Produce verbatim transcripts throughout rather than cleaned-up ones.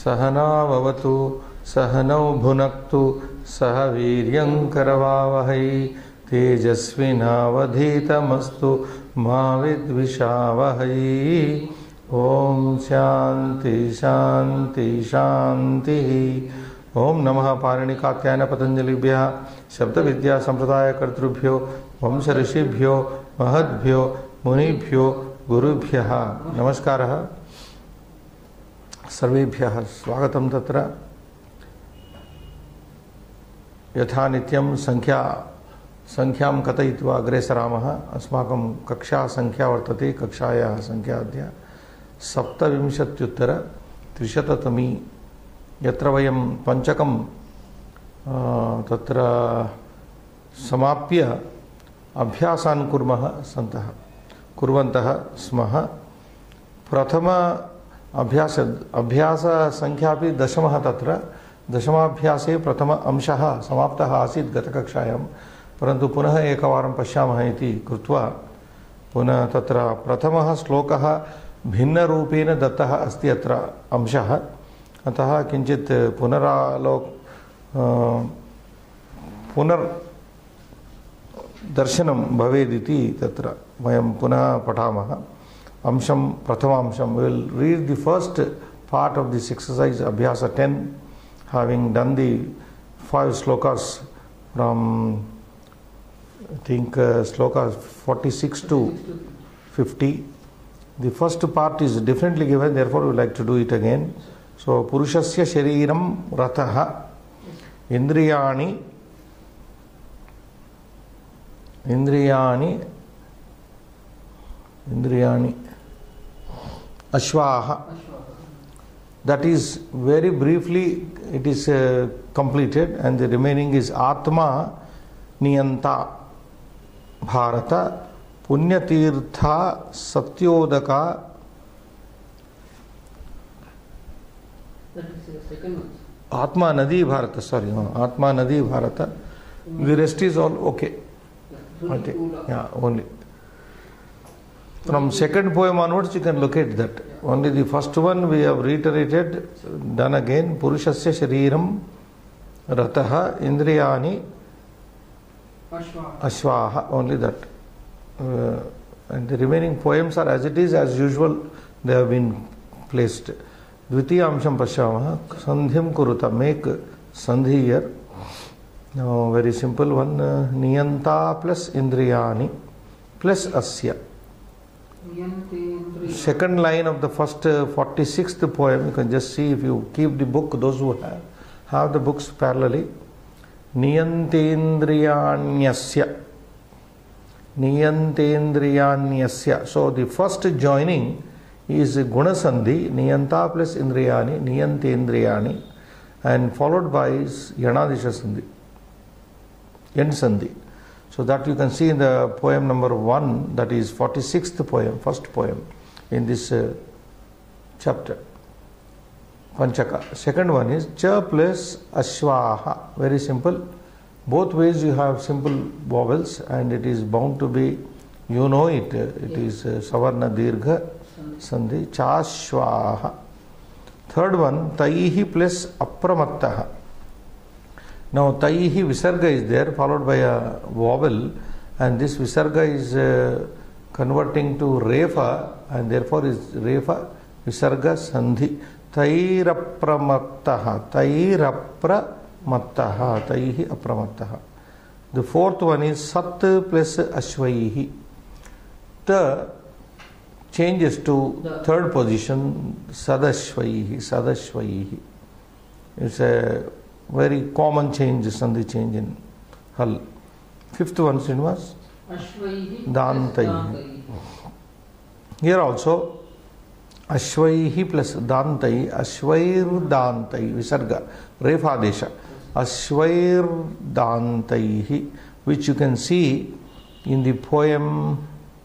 सहनाववतु सहनौ भुनक्तु सह वीर्यं करवावहै तेजस्विनावधीतमस्तु मा विद्विषावहै। ओम शांति शांति शांति। ओम नमः पाणिनिकात्यायन पतंजलिभ्यः शब्द विद्या संप्रदाय कर्तृभ्यो वंश ऋषिभ्यो महद्भ्यो मुनिभ्यो गुरुभ्यः नमस्कारः। सर्वेभ्यः स्वागतं। तत्र यथा नित्यं संख्या संख्यां कथयित्वा अग्रे सरामः। अस्माकं कक्षा संख्या वर्तते, कक्षायाः संख्या अद्य सप्तविंशत्युत्तर त्रिशततमी, यत्र वयं पञ्चकं तत्र समाप्य अभ्यासान् कुर्मः सन्तः कुर्वन्तः स्मः। प्रथम अभ्यास अभ्यास संख्या अपि दशमः। तत्र दशमाभ्यासे प्रथम अंशः समाप्तः आसीत् गतकक्षायां, परन्तु पुनः एकवारं पश्यामः इति कृत्वा पुनः तत्र प्रथमः श्लोकः भिन्नरूपेण दत्तः अस्ति अत्र अंशः, अतः किञ्चित् पुनरालोक पुनर्दर्शनं भवेदिति तत्र वयं पुनः पठामः। अंशं प्रथमांशं will read the first part of this exercise अभ्यास ten, having done the five slokas from I think uh, sloka forty-six to fifty. The first part is differently given, therefore we would like to do it again. So purushasya shariram ratah indriyani indriyani indriyani ashvaha. That is very briefly it is uh, completed, and the remaining is atma niyanta bharata punyatirtha satyodaka. That is the second one. Atma nadi bharata, sorry, no, atma nadi bharata. The rest is all okay. Yeah, I think, yeah, only. From second poem onwards you can locate that. Only the first one we have reiterated, done again. Purushasya shariram rataha indriyani Ashvaha. ashvaha, only that. Uh, and the remaining poems are as it is, as usual they have been placed. Dvitiya amsham pashyamah, sandhim kuruta, make sandhi here. Now very simple one, uh, niyanta plus indriyani plus asya. Second line of the first uh, forty-sixth poem, you can just see if you keep the book, those who have, have the books parallelly. Niyantendriyanyasya. Niyantendriyanyasya. So the first joining is Gunasandhi, Niyanta plus Indriyani, Niyantendriyani, and followed by is Yanadisha Sandhi, End Sandhi. So that you can see in the poem number one, that is forty-sixth poem, first poem in this uh, chapter, Panchaka. Second one is Cha plus Ashvaha, very simple. Both ways you have simple vowels and it is bound to be, you know it, it is uh, Savarna Dirgha Sandhi, Chashvaha. Third one, Taihi plus Apramattaha. Now Taihi Visarga is there, followed by a vowel, and this Visarga is uh, converting to Refa, and therefore is Refa Visarga Sandhi. Tairapramattaha, Tairapramattaha, Taihi Apramattaha. The fourth one is Sat plus Ashvaihi. Ta changes to third position, Sadashvaihi, Sadashvaihi. It's a very common change, Sandhi change in Hal. Fifth one, Srinivas? Ashvaihi Dantai. Here also, Ashvaihi plus Dantai, Ashvair Dantai, Visarga, Refadesha. Ashvair Dantaihi, which you can see in the poem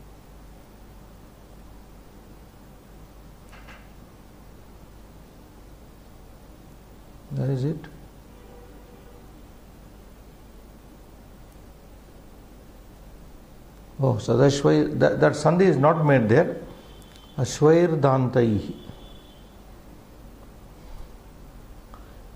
Where is it? Oh, Sadashvair, that, that Sandhi is not made there. Ashvair Dantaihi.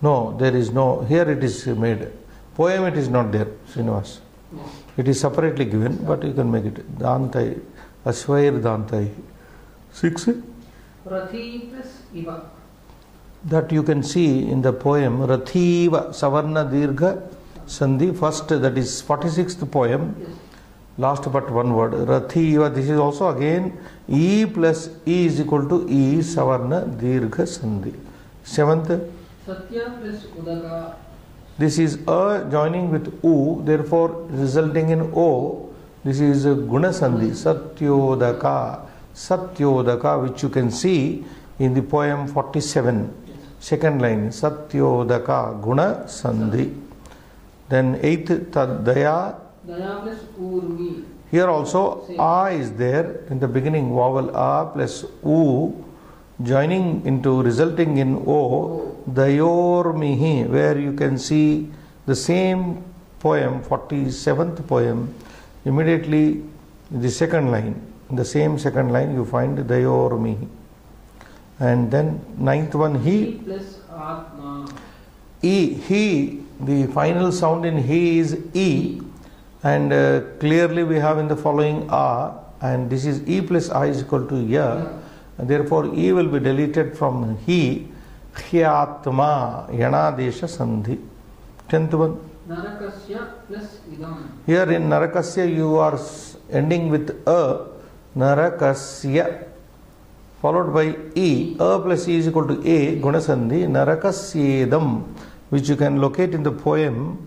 No, there is no, here it is made. Poem it is not there, Srinivas. Yes. It is separately given, but you can make it. Dantai, Ashvair Dantai. Six. Rathi plus Iva. That you can see in the poem, Rathiva, Savarna Dirgha Sandhi, first, that is forty-sixth poem, Yes. last but one word. Rathiva, this is also again E plus E is equal to E, Savarna Dirgha Sandhi. Seventh, Satya plus Udaka. this is A joining with U, therefore resulting in O. This is Guna Sandhi, Satyodaka, Satyodaka, which you can see in the poem forty-seven. Second line, Satyodaka, Guna Sandhi. Then eighth, Tadaya. Daya plus Urmi. Here also A is there in the beginning, vowel A plus U, joining into, resulting in O, Dayormihi, where you can see the same poem, forty-seventh poem, immediately in the second line. In the same second line you find Dayormihi. And then ninth one, He. He plus Atma. E, He, the final sound in He is E, and uh, clearly we have in the following A, and this is E plus I is equal to Ya, Yeah. and therefore E will be deleted from He. Hyatma, Yanadesha Sandhi. Tenth one. Narakasya plus Idam. Here in Narakasya you are s- ending with A, Narakasya, followed by E. A plus E is equal to A, Gunasandhi, Narakasyedam, which you can locate in the poem.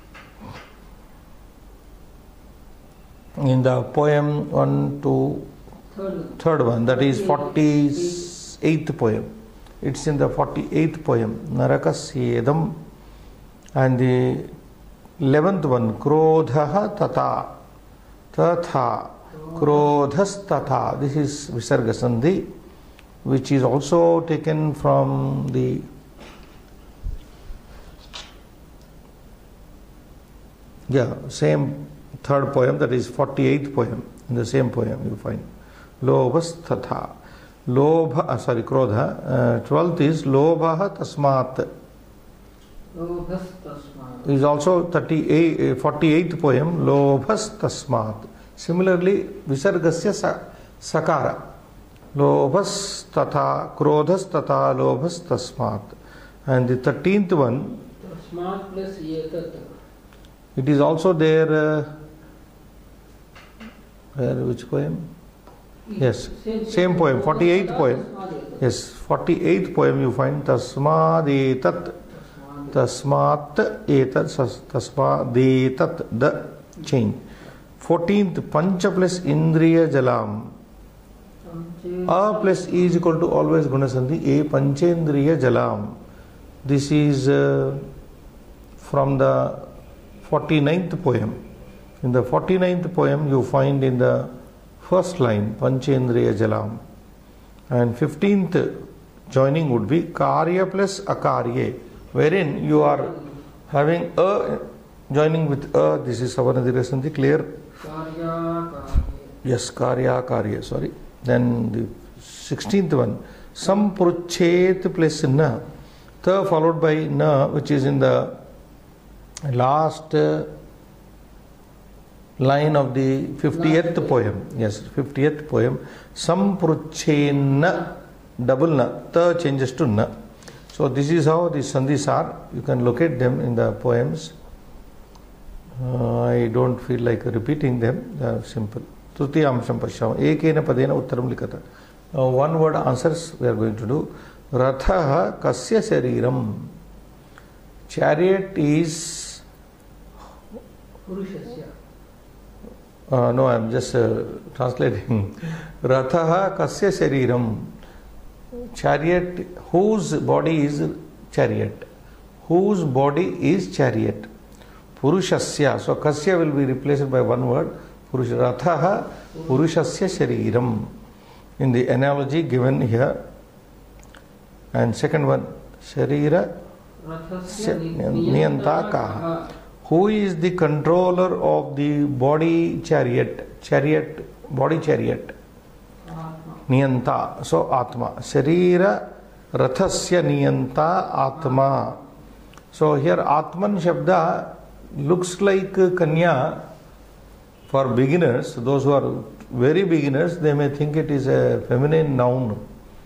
In the poem one, two, Third one. third one, that is forty-eighth poem. It's in the forty-eighth poem, Narakasyedam. And the eleventh one, Krodhaha Tata, Tatha, Krodhas Tatha. This is Visarga Sandhi, which is also taken from the yeah, same third poem, that is forty-eighth poem. In the same poem you find Lobhas Tatha. Lobha, uh, sorry, Krodha. Uh, twelfth is Lobha Tasmat. Lobhas Tasma. Is also thirty-eight, forty-eighth poem, Lobhas Tasmat. Similarly, Visargasya sa- Sakara. Lobhas Tatha, Krodhas Tatha, Lobhas Tasmat. And the thirteenth one, Tasmat plus Yetat. it is also there, uh, where, which poem? Yes, same poem, forty-eighth poem. Yes, forty-eighth poem you find Tasmadetat, Tasmat etat, sas- Tasmadetat, the change. fourteenth, Pancha plus Indriya Jalam. A plus E is equal to always Gunasandhi, A Panchendriya Jalam. This is uh, from the forty-ninth poem. In the forty-ninth poem you find in the first line Panchendriya Jalam. And fifteenth joining would be Karya plus Akarye, wherein you are having A joining with A. This is Savarnadira Sandhi, clear? Karya Karya. Yes, Karya Karya, sorry. Then the sixteenth one, Sampruchet plus Na, Ta followed by Na, which is in the last uh, line of the fiftieth poem. Yes, fiftieth poem. Sampruchenna, double Na, Ta changes to Na. So this is how the sandhis are. You can locate them in the poems. Uh, I don't feel like repeating them. They are simple. Trutiyamsham Pashyam. Ekena Padena Uttaram Likata. Now one word answers we are going to do. Ratha Kasya Shariram. Chariot is. Purushasya. Uh, no, I am just uh, translating. Ratha Kasya Shariram. Chariot, whose body is chariot? Whose body is chariot? Purushasya. So Kasya will be replaced by one word. Purusha. Ratha Purushasya Shariram. In the analogy given here. And second one, Sharira Rathasya Niyanta Kaha. Who is the controller of the body chariot? Chariot, body chariot. Atma. Niyanta. So Atma. Sharira Rathasya Niyanta Atma. So here Atman Shabda looks like Kanya for beginners. Those who are very beginners, they may think it is a feminine noun.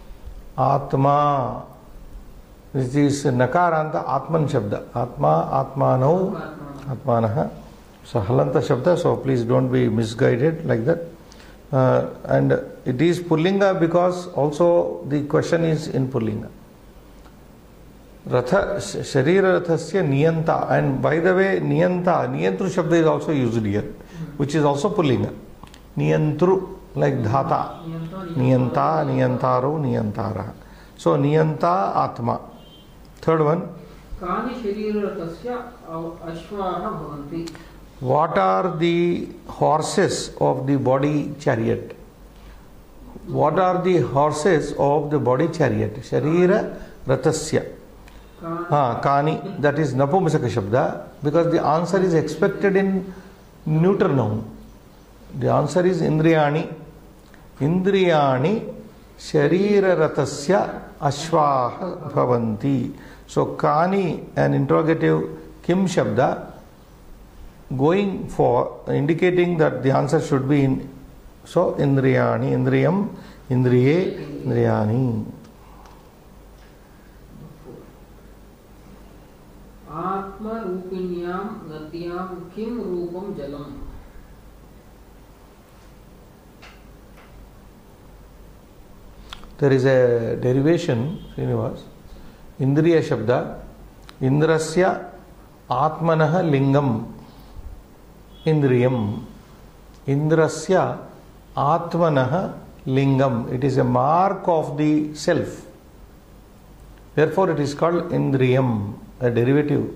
Atma, which is Nakaranta Atman Shabda. Atma, Atmanau, Atmanaha. So Halanta Shabda, so please don't be misguided like that. Uh, and it is Pullinga because also the question is in Pullinga. Ratha, Sharira Rathasya Niyanta. And by the way, Niyanta, Niyantru Shabda is also used here, which is also Pullinga. Niyantru, like Dhata. Niyanta, Niyantaru, Niyantara. So Niyanta, Atma. Third one. Kani Sharira Rathasya Ashvaha Bhavanti. What are the horses of the body chariot? What are the horses of the body chariot? Sharira Rathasya. Ah, Kani, that is Napumsaka Shabda, because the answer is expected in neuter noun. The answer is Indriyani. Indriyani Sharira Rathasya Ashvaha Bhavanti. So Kani, an interrogative Kim Shabda, going for indicating that the answer should be in. So Indriyani, Indriyam, Indriye, Indriyani. Atma Rupinyam Nadyam Kim Rupam Jalam. There is a derivation, Srinivas. Indriya Shabda, Indrasya Atmanaha Lingam. Indriyam. Indrasya Atmanaha Lingam. It is a mark of the self. Therefore, it is called Indriyam, a derivative.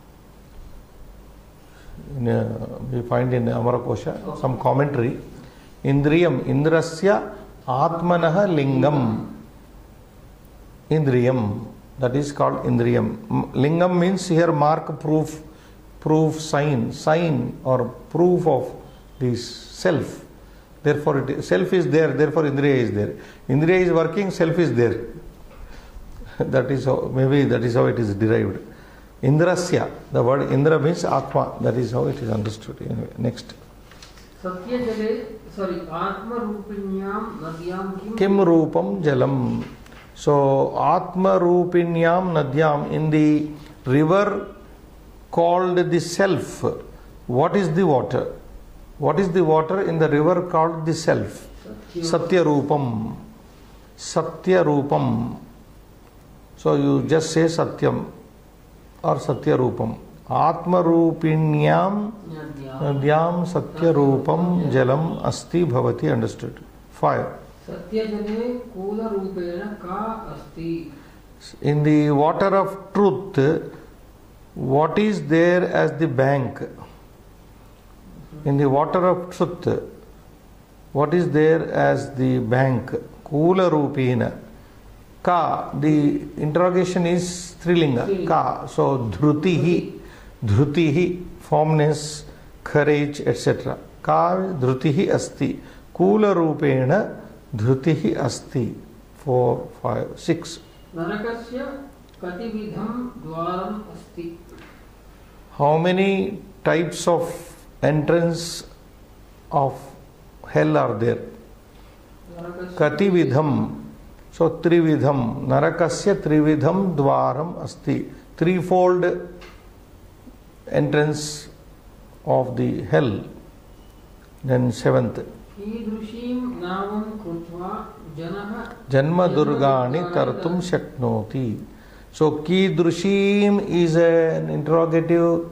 In a, we find in Amarakosha some commentary. Indriyam, Indrasya Atmanaha Lingam. Indriyam. That is called Indriyam. Lingam means here mark, proof. Proof, sign, sign or proof of this self. Therefore, it is, self is there, therefore Indriya is there. Indriya is working, self is there. That is how, maybe that is how it is derived. Indrasya, the word Indra means Atma, that is how it is understood. Anyway, next. Satya Jale, sorry, Atma Rupinyam Nadyam Kim, Kim Rupam Jalam. So, Atma Rupinyam Nadyam, in the river called the self. What is the water? What is the water in the river called the self? Satya Rupam. Satya Rupam. So you just say Satyam or Satya Rupam. Atma Rupinyam Nadyam Satya Rupam Jalam Asti Bhavati. Understood. Five. Satya Jale Kula Rupena Ka Asti. In the water of truth, what is there as the bank? In the water of truth, what is there as the bank? Kula Rupena. Ka, the interrogation is Strilinga. Ka, so Dhrutihi, Dhrutihi, firmness, courage, et cetera. Ka, Dhrutihi Asti. Kula Rupena, Dhrutihi Asti. Four, five, six. Narakasya Katividham Dwaram Asti. How many types of entrance of hell are there? Katividham. So Trividham. Narakasya Trividham Dwaram Asti. Threefold entrance of the hell. Then seventh. Kidrushim Navam Krutva Janaha Janma Durgani Tartum Shaknoti. So Kidrushim is an interrogative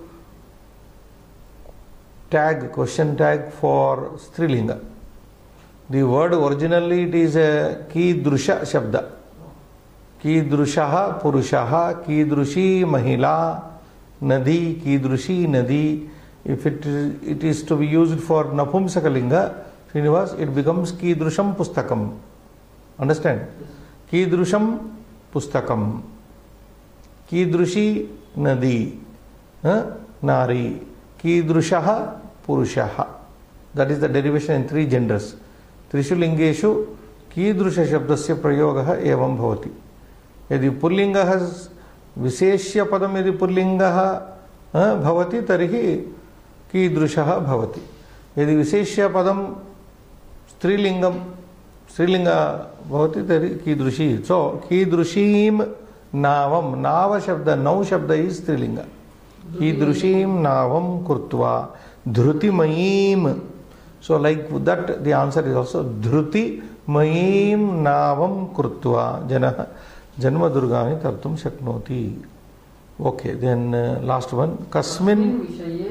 tag, question tag for Strilinga. The word originally it is a Kidrusha Shabda. Kidrushaha Purushaha, Kidrushi Mahila, Nadi, Kidrushi Nadi. If it is, it is to be used for Napumsakalinga, Srinivas, it becomes Kidrusham Pustakam. Understand? Kidrusham Pustakam. Kidrushi Nadi. Huh? Nari. Kidrushaha Purushaha. That is the derivation in three genders. Trishu Lingeshu Kidrusha Shabdasya Prayogaha Evam Bhavati. Yadi Pullinga has विशेष्य पदम यदि पुल्लिंगः भवति तर्हि कीदृशः भवति. यदि विशेष्य पदम स्त्रीलिंगम स्त्रीलिंग भवति तर्हि कीदृशी. सो कीदृशीं नावम, नाव शब्द, नौ शब्द इज स्त्रीलिंग. कीदृशीं नावम कृत्वा धृतिमयीं. So like that the answer is also dhruti mayim navam krutva janah janma durgani tartum shaknoti. Okay, then uh, last one. Kasmin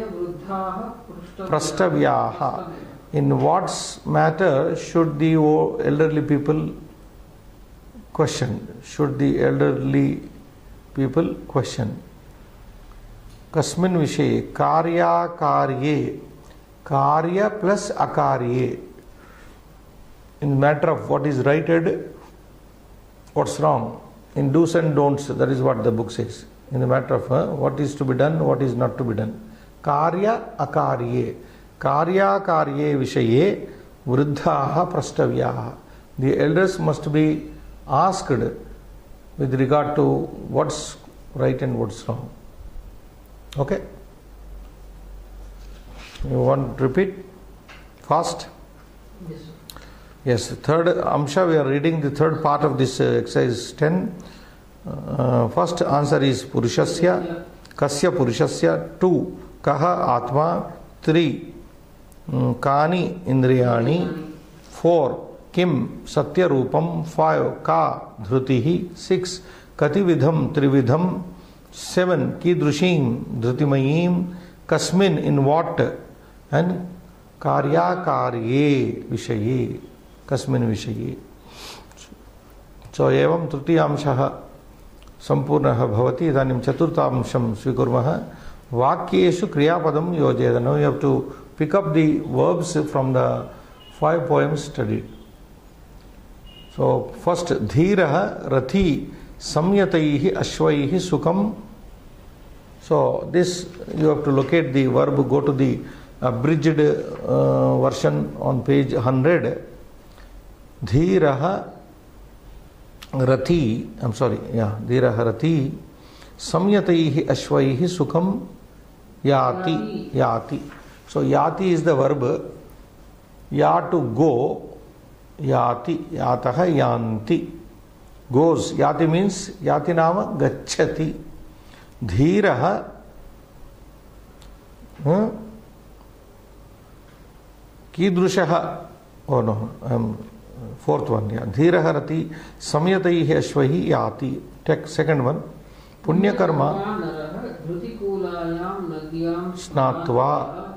prastavyaha. In what matter should the elderly people question? Should the elderly people question? Kasmin vishaye karya karye. Karya plus akarye. In the matter of what is righted, what's wrong. In do's and don'ts, that is what the book says. In the matter of uh, what is to be done, what is not to be done. Karya akarye. Karya karye vishaye vruddhaha prastavyaha. The elders must be asked with regard to what's right and what's wrong. Okay? You want to repeat fast? Yes, sir. Yes, third amsha, we are reading the third part of this uh, exercise ten. Uh, first answer is Purushasya, Kasya Purushasya. Two, Kaha Atma. Three, um, Kani Indriyani. Four, Kim Satya Rupam. Five, Ka Dhrutihi. Six, Kati Vidham Trividham. Seven, Kidrushim Dhrutimayim. Kasmin, in what? And Karya Karye Vishaye. Kasmin Vishaye. So evam trutiyamshaha sampurnaha bhavati. Idanim chaturtamsham svikurmaha. Vakyeshu kriyapadam yojeda. Now you have to pick up the verbs from the five poems studied. So first, dhiraha rathi samyataihi ashvaihi sukam. So this you have to locate the verb, go to the abridged uh, version on page one hundred. Dhiraha rati, I'm sorry, yeah, dhiraha rati samyataihi ashvaihi sukam yati, yati. So yati is the verb. Ya, to go, yati, yataha yanti. Goes, yati means, yati nama gacchati. Dhiraha huh? Kidrushaha. Oh no, um, fourth one. Yeah. Dhiraha rati samyataihi ashvahi yati. Take second one. Punyakarma snatva.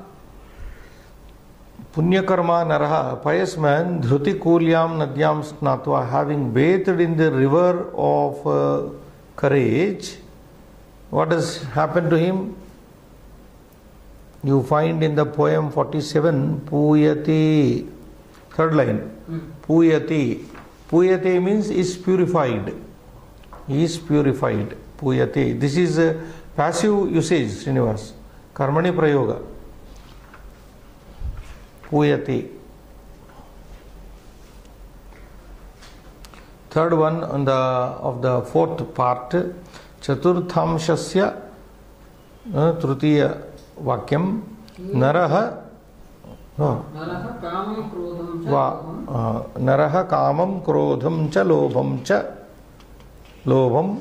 Punyakarma naraha, pious man, dhruti kulyam nadyam snatva, having bathed in the river of uh, courage. What has happened to him? You find in the poem forty-seven, Puyati. Third line. Hmm. Puyati. Puyati means is purified. He is purified. Puyati. This is a passive usage, Srinivas. Karmani prayoga. Puyati. Third one on the of the fourth part. Chaturthamshasya trutiya vakyam naraha naraha kamam krodham cha naraha kamam krodham cha lobham cha lobham.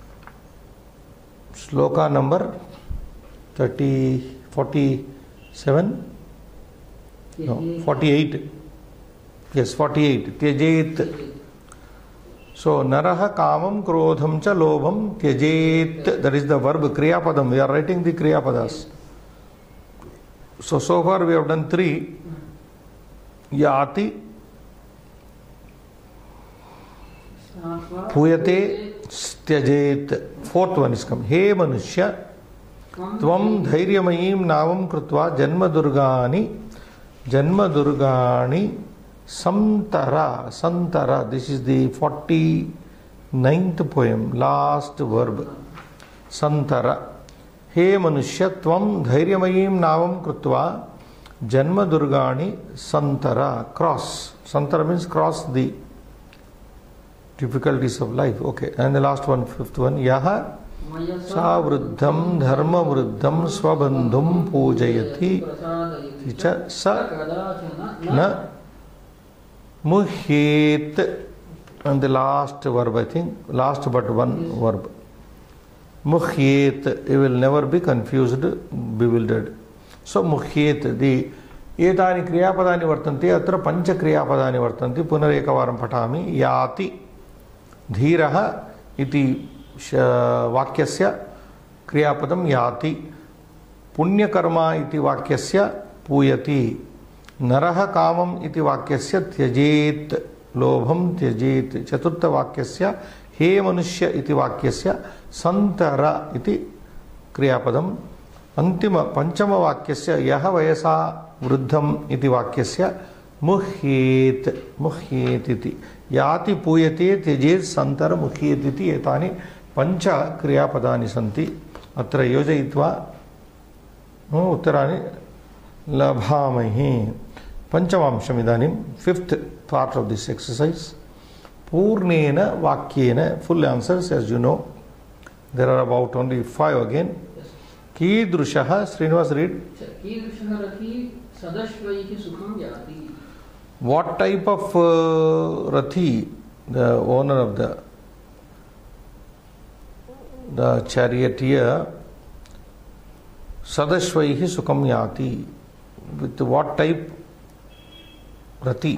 Sloka number thirty forty-seven. No, forty-eight. Yes, forty-eight. Tyajet. So, naraha kamam krodham cha lobham tyajet. That is the verb kriya padam. We are writing the kriya padas. So, so far we have done three. Yati, puyate, tyajet. Fourth one is come. He manushya, tvam dhairyamayim navam krutva janma durgani, janma durgani samtara, santara. This is the forty-ninth poem, last verb. Santara. He manushya, tvam dhairyamayim navam krutva janma durgani santara. Cross. Santara means cross the difficulties of life. Okay. And the last one, fifth one. Yaha वयसा सा वृद्धं धर्मवृद्धं स्वबन्धुं पूजयति प्रसादयति च स कदाचन न मुह्येत. And the last verb, I think, last but one verb. Muhyet, you will never be confused, bewildered. So muhyet, the etani kriyapadani vartanti, atra pancha kriyapadani vartanti, punarekavaram patami, yati, dhiraha, iti vakyasya, kriyapadam yati, punyakarma iti vakyasya, puyati, naraha kamam iti vakyasya, tyajet, लोभम त्यजेत. चतुर्थ वाक्यस्य हे मनुष्य इति वाक्यस्य संतर इति क्रियापदम. अंतिम पंचम वाक्यस्य यह वयसा वृद्धम इति वाक्यस्य मुह्येत मुह्येत इति. याति पूयते त्यजेत संतर मुह्येत इति एतानि पंच क्रियापदानि सन्ति. अत्र योजयित्वा उत्तराणि लभामहे. पंचमांशम् इदानीं fifth part of this exercise. Purnena Vakyena, full answers as you know. There are about only five again. Kidrushaha, Srinivas read. Kidrushaha Rathi Sadashvaihi Sukham Yati. What type of uh, Rathi, the owner of the the charioteer, Sadashvaihi Sukham Yati. With what type Rathi?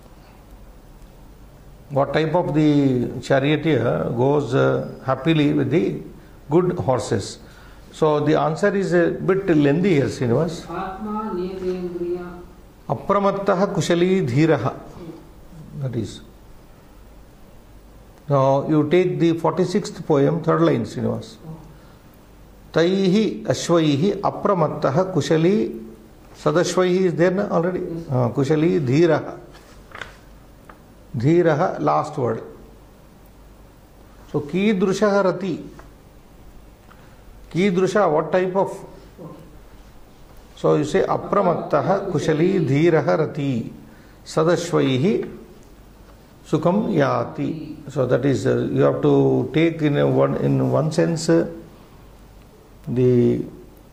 What type of the charioteer goes uh, happily with the good horses? So the answer is a bit lengthy here, Srinivas. Atma Niyatendriya. Apramattaha kushali dhiraha. That is. Now you take the forty-sixth poem, third line, Srinivas. Taihi ashvaihi apramattaha kushali. Sadashvaihi is there na already? Uh, kushali dhiraha. Dhiraha, last word. So, Kidrushaha Rati. Kidrusha, what type of? So, you say Apramattaha Kushali Dhiraha Rati Sadashvaihi Sukham Yati. So, that is, uh, you have to take in a one, in one sense uh, the,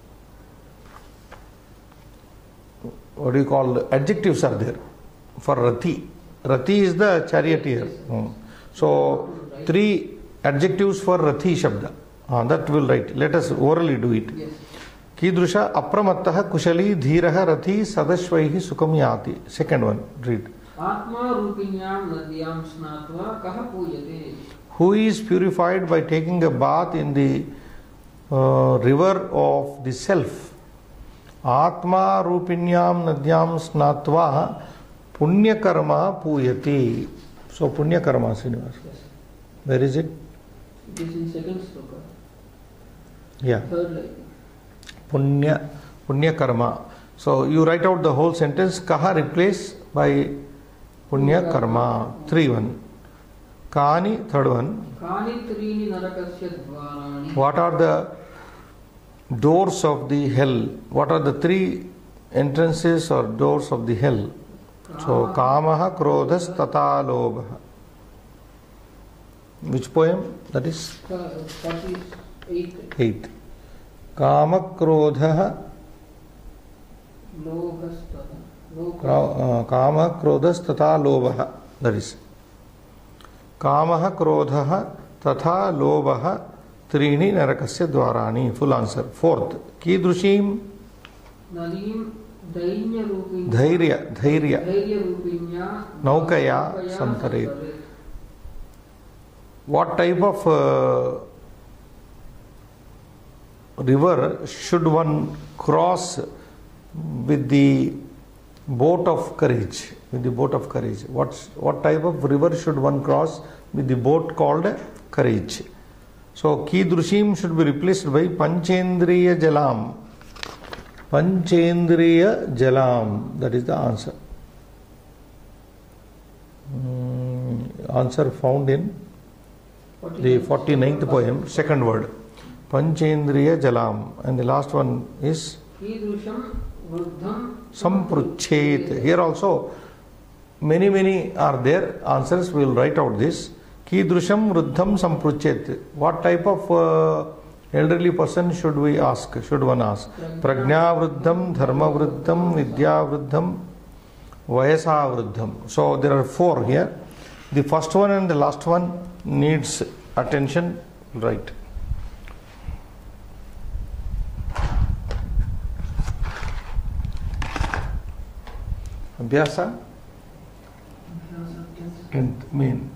what do you call, adjectives are there for Rati. Rati is the charioteer. Hmm. So, three adjectives for Rati Shabda. Ah, that will write. Let us orally do it. Yes. Kidrusha apramattaha kushali dhiraha Rati sadashvaihi sukham yati. Second one, read. Atma rupinyam nadyam snatva kaha pujate. Who is purified by taking a bath in the uh, river of the self? Atma rupinyam nadyam snatva Punya karma puyati. So punya karma, Srinivas. Yes. Where is it? It is in second sloka. Yeah. Third line. Punya, punya karma. So you write out the whole sentence. Kaha replaced by punya karma. Three one. Kani, third one. Kani trini narakasya dvarani. What are the doors of the hell? What are the three entrances or doors of the hell? So, Kamaha, Krodhas, Tata, Lobha. Which poem? That is? forty-eight. Eight. Kama, Krodha, Lobhas, Tata. Kama, Krodhas, Tata, Lobha. That is. Kamaha, Krodha, Tata, Lobha, Trini, Narakasya, Dvarani. Full answer. Fourth. Kidrushim. Nadim. Dhairya Dhairya, Dhairya. Rupinya Naukaya Santare. What type of uh, river should one cross with the boat of courage? With the boat of courage. What's, what type of river should one cross with the boat called courage? So, Kidrushim should be replaced by Panchendriya Jalam. Panchendriya Jalam. That is the answer. Mm, answer found in the forty-ninth poem, second word. Panchendriya Jalam. And the last one is Sampruchet. Here also many many are there. Answers we will write out this. Kidrusham Ruddham Sampruchet. What type of uh, elderly person should we ask? Should one ask? Prajna Vruddham, Dharma Vruddham, Vidya Vruddham, Vayasa Vruddham. So there are four here. The first one and the last one needs attention, right? Abhyasa? Tenth main.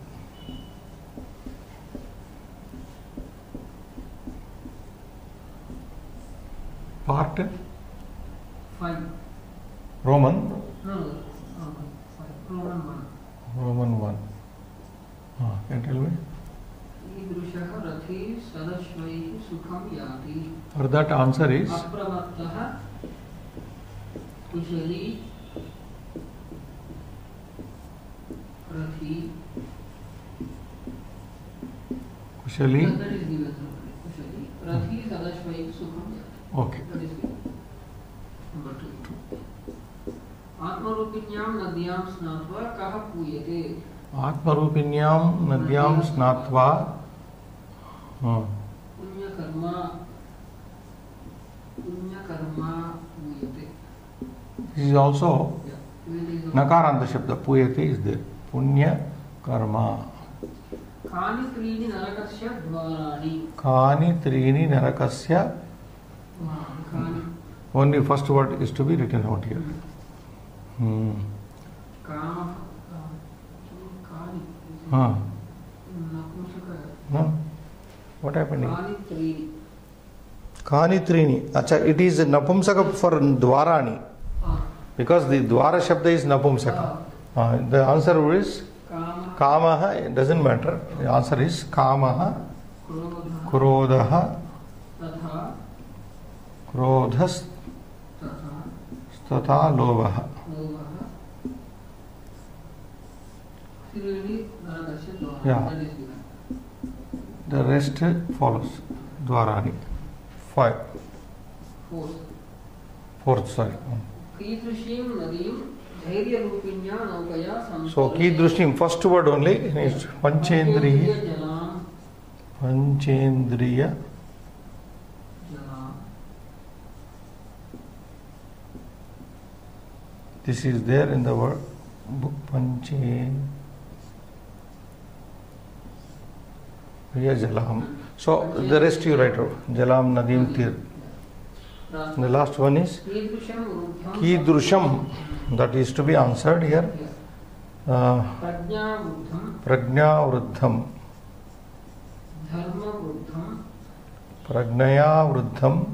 Part? Five. Roman? No, no. Five. Roman one. Roman one. Ah, can you tell me? ईदृशः रथी सदश्वैः सुखं याति. For that answer is? अप्रमत्तः कुशली रथी. Kushali? That is given. Kushali रथी सदश्वैः सुखं याति. Okay. That is given. Number two. आत्मरूपिण्यां नद्यां स्नात्वा कः पूयते? आत्मरूपिण्यां नद्यां स्नात्वा पुण्यकर्मा पुण्यकर्मा पूयते. This is also Yeah. Nakaranta Shabda. Puyate is there. Punya karma. कानि त्रीणि नरकस्य द्वाराणि? Kani trini narakasya. कानि Only first word is to be written out here. Hmm. काम कानि Huh. नपुंसक. No? What happened? कानि त्रीणि. Kani trini. Acha, it is Napumsaka for Dwarani. Because the Dwara Shabda is Napumsaka. Uh, the answer is काम Kamaha. It doesn't matter. The answer is Kamaha, क्रोधः Krodhaha, तथा Krodhas, तथा Stata, Lovaha. लोभः त्रीणि नरकस्य द्वाराणि. Yeah. That is given. The rest follows. Dwarani. Five. Fourth. Fourth, sorry. कीदृशीं नदीं धैर्यरूपिण्या नौकया संतरे. So, Kidrushim, first word only is Panchendriya. जलां Panchendriya. जलां. This is there in the word book Panchendriya Jalam. So, the rest you write out. Jalam, Nadim, Tir. The last one is कीदृशं वृद्धं Kidrusham. That is to be answered here. Uh, प्रज्ञावृद्धं Prajna Vruddham. धर्मवृद्धं Pragnaya Vruddham.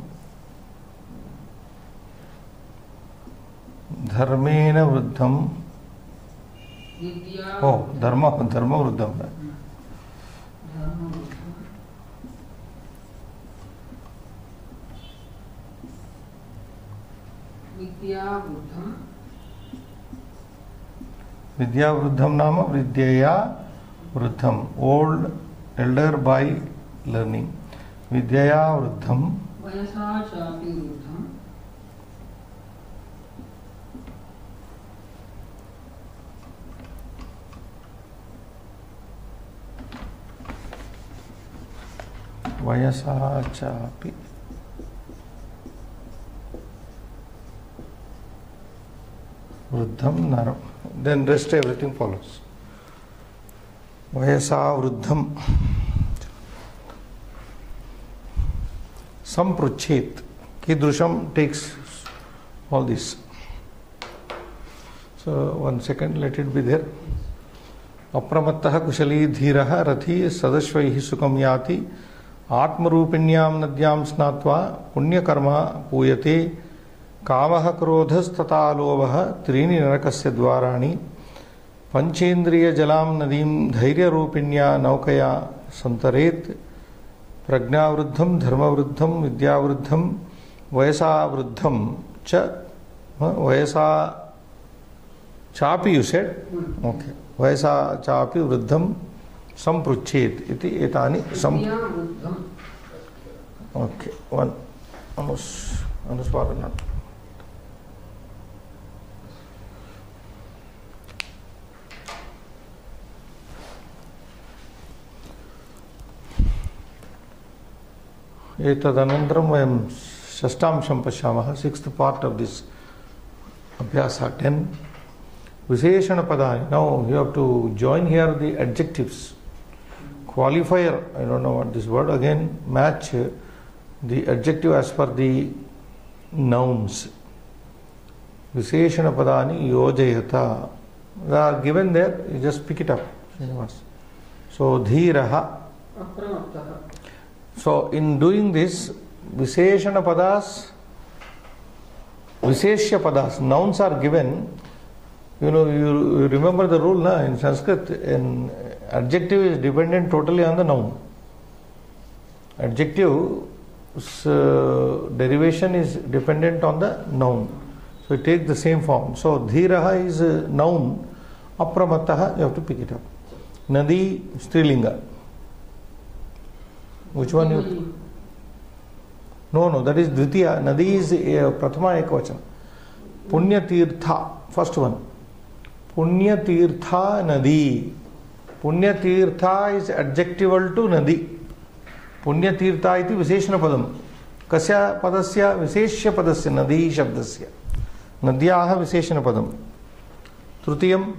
Dharmena Vruddham. Vidya. Oh, Dharma, Dharma Vruddham. धर्मवृद्धं विद्यावृद्धं Vidya Vruddham Nama Vidyaya Vruddham. Old, elder by learning. Vidyaya Vruddham. वयसा चापि वृद्धं Vayasa chapi. Vruddham Naram. Then rest everything follows. Vayasa Vruddham. Sampruchet. Kidrusham takes all this. So, one second, let it be there. Apramattah kushali dhiraha rathi sadashvaihi sukam yati atmarupinyam nadyam snatva punyakarma puyate कामः क्रोधस्तथा लोभः त्रीणि नरकस्य द्वाराणि पंचेन्द्रिय जलां नदीं धैर्यरूपिण्या नौकया संतरेत् प्रज्ञावृद्धं धर्मवृद्धं विद्यावृद्धं वयसावृद्धं च वयसा चापि you said okay वयसा चापि वृद्धं संपृच्छेत् इति एतानि सम okay one अनुस अनुस्वारणम् एतदनन्तरं वयं षष्ठांशं पश्यामः. सिक्स्थ पार्ट ऑफ दिस अभ्यास टेन. विशेषणपदानि. Now you have to join here the adjectives. Qualifier, I don't know what this word, again match the adjective as per the nouns. Visheshanapadani yojayata. They are given there, you just pick it up. So dhiraha. So in doing this, Visheshanapadas, Visheshyapadas, nouns are given. You know, you, you remember the rule na, in Sanskrit, an adjective is dependent totally on the noun. Adjective's uh, derivation is dependent on the noun. So it takes the same form. So dhiraha is a noun. Apramattaha, you have to pick it up. Nadi, Strilinga. Which one you? No, no, that is Dvitiya. Nadi is uh, Prathama Ekvachana. Punya Tirtha, first one. Punya Tirtha Nadi. Punya Tirtha is adjectival to Nadi. Punya Tirtha iti Visheshana Padam. Kasya Padasya Visheshya Padasya Nadi Shabdasya. Nadyaha Visheshana Padam. Trutiyam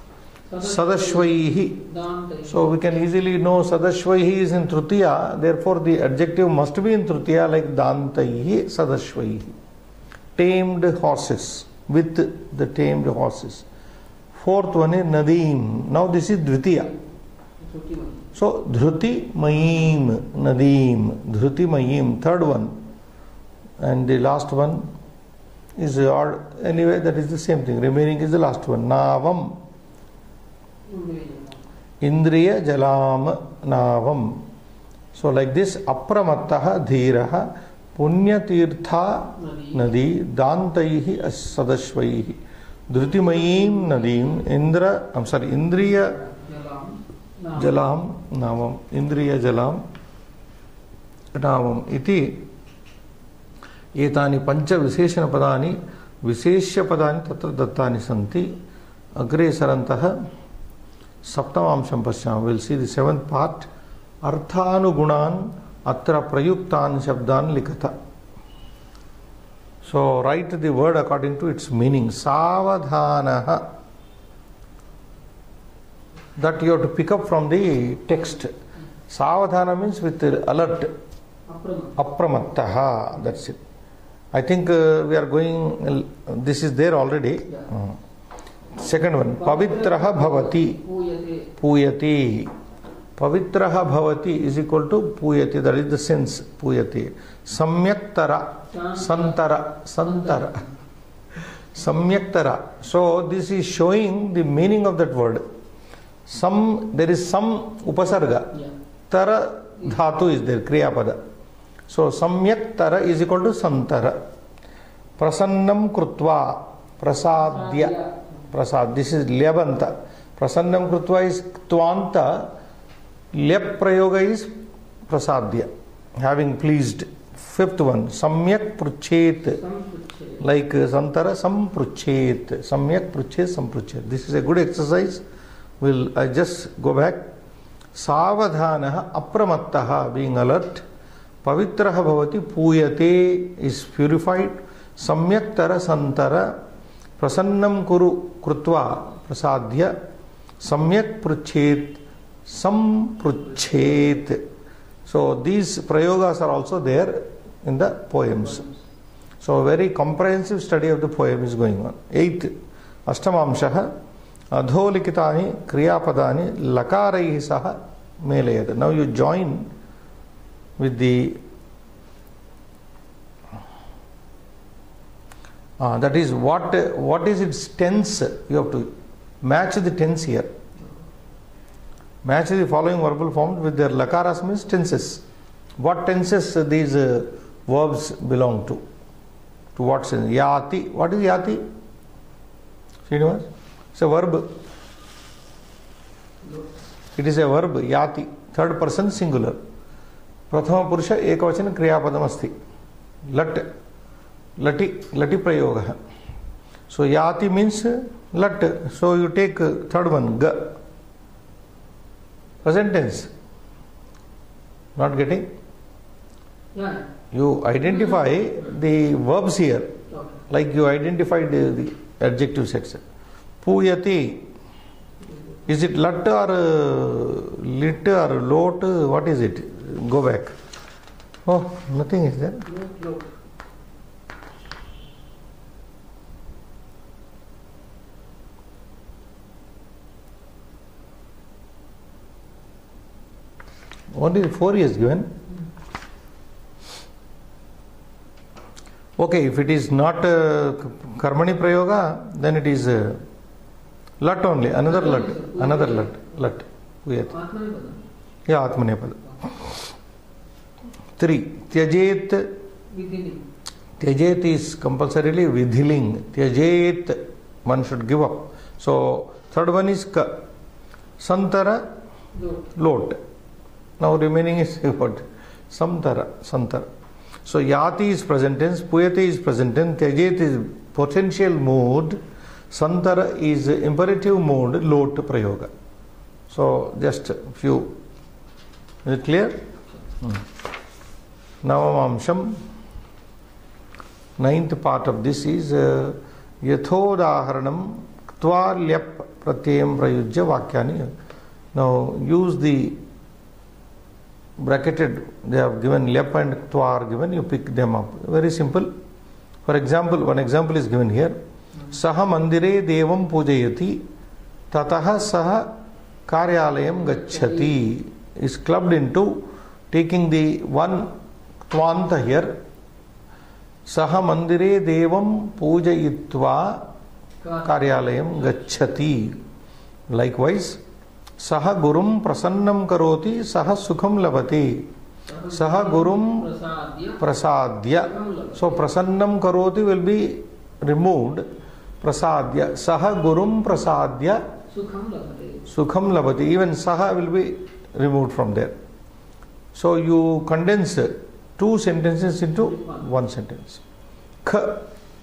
Sadashvaihi. So we can easily know Sadashvaihi is in Trutiya. Therefore the adjective must be in Trutiya, like Dantaihi Sadashvaihi. Tamed horses. With the tamed horses. Fourth one is Nadim. Now this is Dvitiya. So Dhruti Mayim Nadim. Dhruti Mayim. Third one. And the last one is odd. Anyway, that is the same thing. Remaining is the last one. Navam. Indriya Jalam Navam. So like this, Apramattaha Dhiraha Punya Tirtha Nadi Dantaihi Sadashvaihi Drutimayim Nadim Indra, I'm sorry, Indriya Jalam Navam. Indriya Jalam Navam Iti Etani Pancha Visheshana Padani Visheshya Padani Tatra Dattani Santi Agre Sarantaha Saptamamsham Pashyam. We'll see the seventh part. Arthanugunan Atra Prayuktan Shabdan Likata. So write the word according to its meaning. Savadhanaha. That you have to pick up from the text. Savadhana means with alert. Apramattaha. That's it. I think uh, we are going, uh, this is there already. Yeah. Uh, second one. Pavitraha bhavati. Puyati. Pavitraha bhavati is equal to Puyati. That is the sense. Puyati. Samyaktara. Santara. Santara. Samyaktara. So this is showing the meaning of that word. Some, there is some upasarga. Yeah. Tara dhatu is there. Kriyapada. So Samyaktara is equal to Santara. Prasannam krutva. Prasadya. Prasad. This is Lyabanta. Prasannam krutva is Tvanta. Lyap prayoga is Prasadya. Having pleased. Fifth one. Samyak pruchet. Like uh, Santara, Sampruchet. Samyak pruchet, Sampruchet. This is a good exercise. Will I just go back? Savadhanaha apramattaha, being alert. Pavitraha bhavati puyate, is purified. Samyaktara santara. Prasannam kuru krutva prasadya. Samyak pruchet, Sampruchet. So these prayogas are also there in the poems. So very comprehensive study of the poem is going on. Eighth, Ashtamamshaha Adholikitani Kriyapadani Lakaraihi Saha Melayada. Now you join with the uh, that is what what is its tense. You have to match the tense here. Match the following verbal forms with their lakaras, means tenses. What tenses these uh, verbs belong to? To what sense? Yati. What is yati? Srinivas? It's a verb. It is a verb. Yati. Third person singular. Prathama Purusha Ekavachana Kriyapadam asti. Lat. Lati. Lati prayoga. So yati means lat. So you take third one. Ga. Present tense. Not getting? Yeah. You identify the verbs here, Okay. like you identified the, the adjective sets. Puyati, is it lat or uh, lit or lot? What is it? Go back. Oh, nothing is there. No, no. What is four years given? Okay, if it is not uh, Karmani Prayoga, then it is uh, lat only, another lat, another lat, lat. Puyati. Atmanepada. Yeah, Atmanepada. Three, Tyajet. Vidhini. Tyajet is compulsorily vidhiling. Tyajet, one should give up. So, third one is Ka. Santara, Lot. lot. Now remaining is what? Samtara, Santara. So Yati is present tense, Puyati is present tense, Tyajet is potential mood, Santara is imperative mood, lot prayoga. So just a few. Is it clear? Hmm. Navamamsham. Ninth part of this is uh, Yathodaharanam Tvar Lyap Pratyayam Prayujya Vakyani. Now use the bracketed, they have given Lyap and Tvar given, you pick them up. Very simple. For example, one example is given here. Saha mandire devam pujayati tataha saha karyalayam gacchati is clubbed into taking the one Tvanta here. Saha mandire devam pujayitva karyalayam gacchati. Likewise, Saha gurum prasannam karoti saha sukham labati. Saha gurum prasadya. So prasannam karoti will be removed. Prasadya. Saha gurum prasadya Sukham labate. sukham labati. Even saha will be removed from there. So you condense two sentences into one sentence. Kha.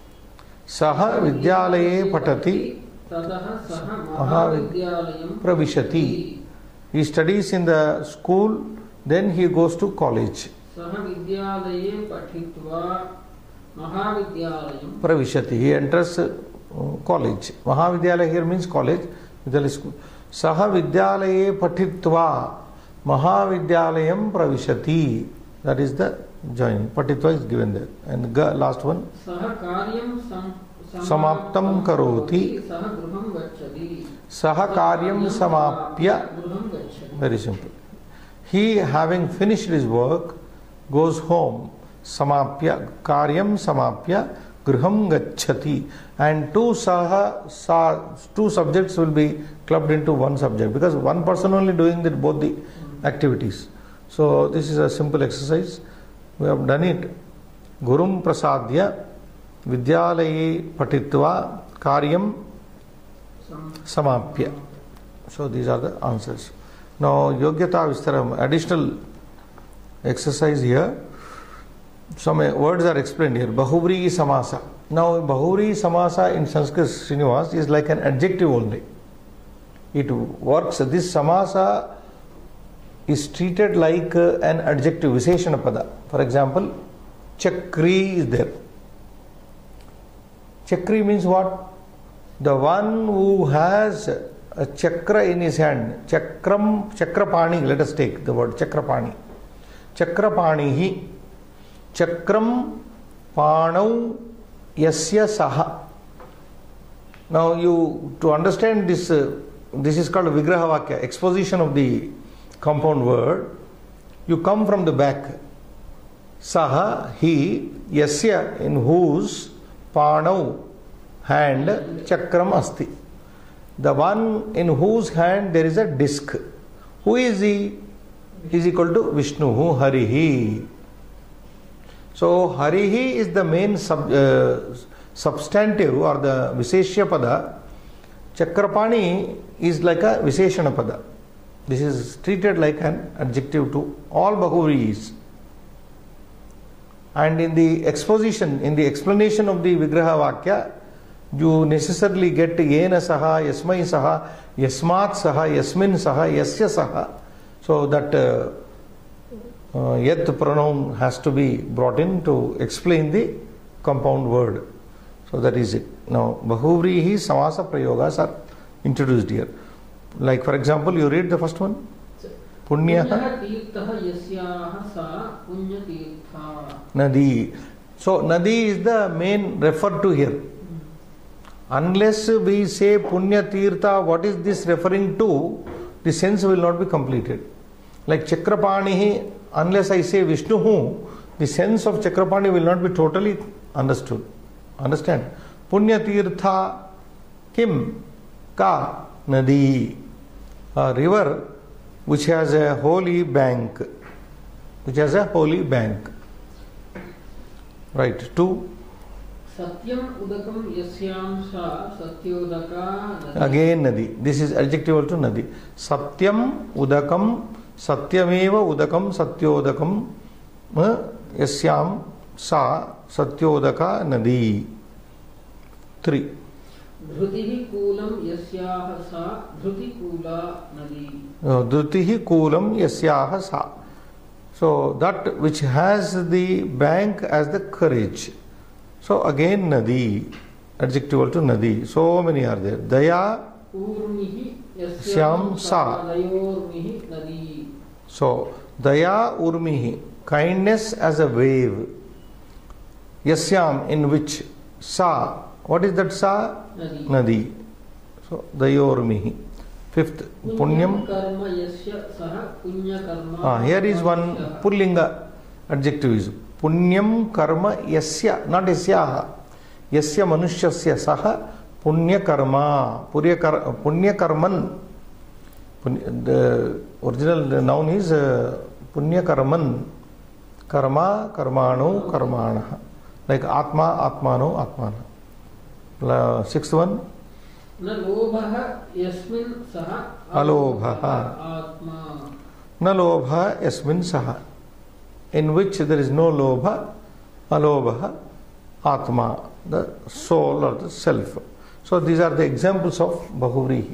Saha vidyalaye patati Tadaha saha mahavidyalayam pravishati. He studies in the school, then he goes to college. Saha vidyalaye pathitva mahavidyalayam Pravishati. He enters uh, college. Mahavidyalaya here means college. Vidyalaya school. Saha vidyalaye pathitva mahavidyalayam pravishati. That is the joining. Patitva is given there. And the last one. Saha karyam sam Samaptam karoti. Saha gruham gacchati. Saha karyam samapya. Gruham gacchati. Very simple. He, having finished his work, goes home. Samapya. Karyam samapya. Gruham gacchati. And two saha, sa, two subjects will be clubbed into one subject because one person only doing the, both the activities. So this is a simple exercise. We have done it. Gurum prasadya. Vidyalaye patitva karyam samapya. So these are the answers. Now yogyata vistaram, additional exercise here. Some words are explained here. Bahuvri samasa. Now Bahuvri samasa in Sanskrit, Srinivas, is like an adjective only. It works. This samasa is treated like an adjective, Visheshana pada. For example, Chakri is there. Chakri means what? The one who has a chakra in his hand. Chakram, chakrapani, let us take the word chakrapani. Chakrapanihi. Chakram panau yasya saha. Now you, to understand this, uh, this is called Vigraha Vakya, exposition of the compound word. You come from the back. Saha, he, yasya, in whose, panau, hand, chakram asti. The one in whose hand there is a disc. Who is he? Is equal to Vishnu, Harihi. So Harihi is the main sub, uh, substantive or the Visheshya pada. Chakrapani is like a Visheshana pada. This is treated like an adjective to all Bahuris. And in the exposition, in the explanation of the Vigraha Vakya, you necessarily get Yena Saha, Yasmai Saha, Yasmat Saha, Yasmin Saha, Yasya Saha. So that uh, uh, yet pronoun has to be brought in to explain the compound word. So that is it. Now, Bahuvrihi Samasa Prayogas are introduced here. Like for example, you read the first one. Punyaha Nadi. So Nadi is the main referred to here. Unless we say Punya Tirtha, what is this referring to? The sense will not be completed. Like Chakrapanihi, unless I say Vishnuhu, the sense of Chakrapani will not be totally understood. Understand? Punya Tirtha Kim Ka Nadi, a river which has a holy bank, which has a holy bank. Right. Two. Satyam udakam yasyam sa satyodaka nadi. Again Nadi. This is adjective to Nadi. Satyam udakam satyameva udakam satyodakam yasyam sa satyodaka Nadi. Three. Dhrutihi kulam yasyaha sa dhrutikula nadi. Dhrutihi kulam yasyaha sa. So that which has the bank as the courage. So again Nadi, adjective to Nadi. So many are there. Daya Urmihi yasyam sa dayormihi nadi. So Daya Urmihi, kindness as a wave. Yasyam, in which. Sa, what is that sa? Nadi. Nadi. So Dayormihi. Fifth, Punyam karma yasya saha punya karma. Ah, here is one Pullinga adjective is Punyam karma yasya, not yasyaha. Yasya manusyasya saha punya karma. Punya karman. The original noun is uh, punya karman. Karma, karmanu, karmana. Like atma, atmano, atmana. Sixth one. Na lobha yasmin saha Alobha. atma. Na lobha yasmin saha. In which there is no lobha, alobha, atma, the soul or the self. So these are the examples of Bahuvrihi.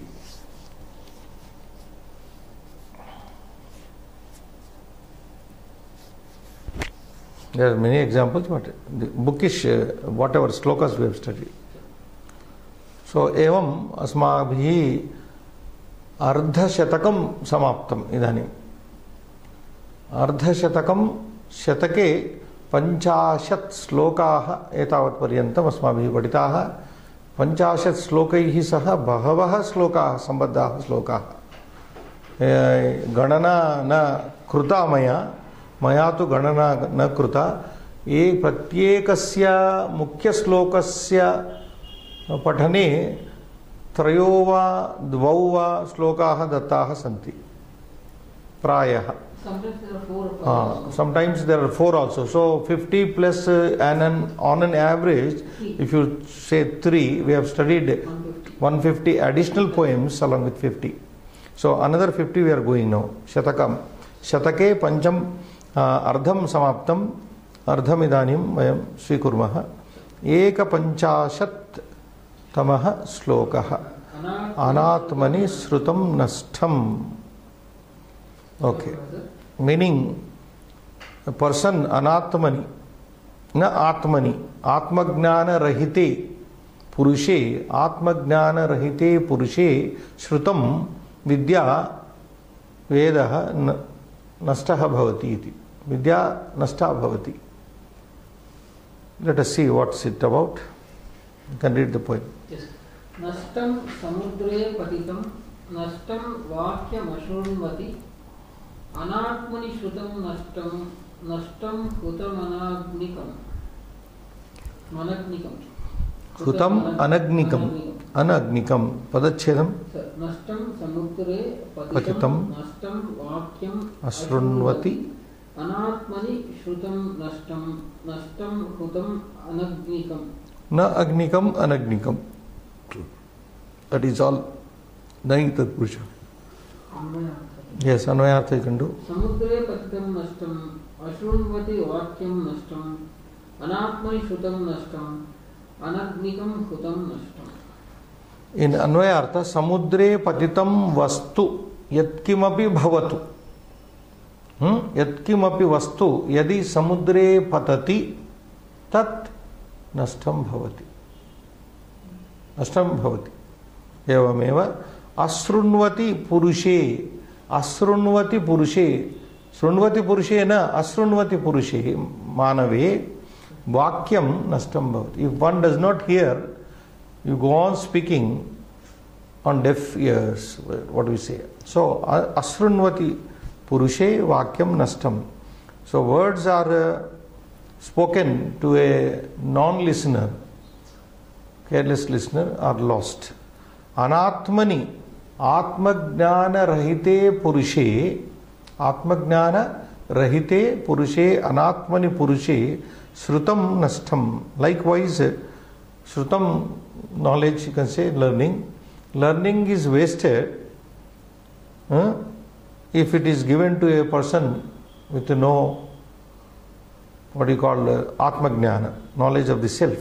There are many examples, but the bookish, uh, whatever slokas we have studied. So, evam asmabhi ardhashatakam samaptam idanim. Ardhashatakam shatake panchashat slokaah etavat paryantam asmabhi paditaah. Panchashat slokaihi saha bahavaha slokaah sambaddaah slokaah. Ganana na kruta maya. मया तो गणना न कृता ये प्रत्येकस्य मुख्य श्लोकस्य पठने त्रयो वा द्वौ वा श्लोकाः दत्ताः सन्ति प्रायः. Sometimes there are four also. So fifty plus uh, an, on an average, if you say three, we have studied one hundred fifty additional poems along with fifty. So another fifty we are going now. Shatakam. Shatake pancham अर्धम समाप्तम अर्धम इदानीं वयं स्वीकुर्मः. एकपञ्चाशत् तमः श्लोकः अनात्मनि श्रुतं नष्टम्. Okay, meaning a person anatmani na atmani atmajnana rahite purushe atmajnana rahite purushe shrutam vidya vedah nastah bhavati iti. Vidya nastha bhavati. Let us see what's it about. You can read the poem. Yes. Nashtam samudre patitam nashtam vakyam ashurnvati anatmani shrutam nashtam nashtam hutam anagnikam managnikam hutam anagnikam anagnikam padachedam nashtam samudre patitam nashtam vakyam ashurnvati anatmani shrutam nashtam nashtam hutam anagnikam na agnikam anagnikam. That is all. Naita Purusha. Yes, Anvayartha you can do. Samudre patitam nashtam ashurnvati vakyam nashtam anatmani shrutam nashtam anagnikam hutam nashtam. In Anvayartha, samudre patitam vastu yatkimapi bhavatu. यत्किमपि वस्तु यदि समुद्रे पतति तत् नष्टं भवति नष्टं भवति एवमेव अशृण्वति पुरुषे अशृण्वति पुरुषे शृण्वति पुरुषे न अशृण्वति पुरुषे मानवे वाक्यं नष्टं भवति. If one does not hear, you go on speaking on deaf ears, what do we say? So ashrunvati purushe vakyam nashtam. So words are uh, spoken to a non-listener, careless listener, are lost. Anatmani atmajnana rahite purushe atmajnana rahite purushe anatmani purushe shrutam nashtam. Likewise, shrutam knowledge, you can say learning. Learning is wasted huh, if it is given to a person with no, what do you call, uh, atmajnana, knowledge of the self.